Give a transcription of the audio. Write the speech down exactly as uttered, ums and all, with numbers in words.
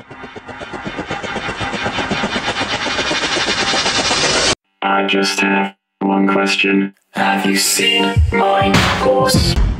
I just have one question. Have you seen my horse?